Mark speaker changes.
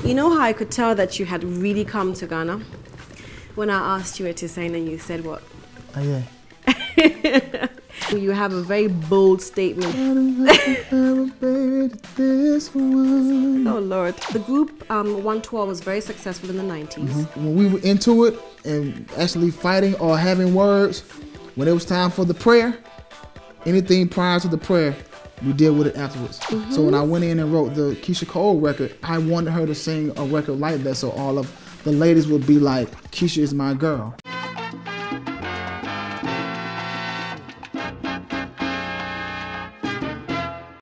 Speaker 1: You know how I could tell that you had really come to Ghana? When I asked you to sing and you said what?
Speaker 2: Oh, yeah.
Speaker 1: You have a very bold statement. Oh Lord. The group 112 was very successful in the 90s.
Speaker 2: When we were into it and actually fighting or having words, when it was time for the prayer, anything prior to the prayer, we deal with it afterwards. So when I went in and wrote the Keisha Cole record, I wanted her to sing a record like that so all of the ladies would be like, Keisha is my girl.